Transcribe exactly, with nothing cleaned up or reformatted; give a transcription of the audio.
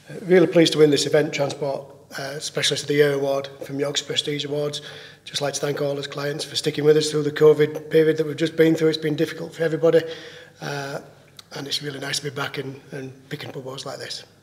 Uh, really pleased to win this event transport uh, Specialist of the Year award from Yorkshire Prestige Awards. Just like to thank all our clients for sticking with us through the COVID period that we've just been through. It's been difficult for everybody, uh, and it's really nice to be back and, and picking up awards like this.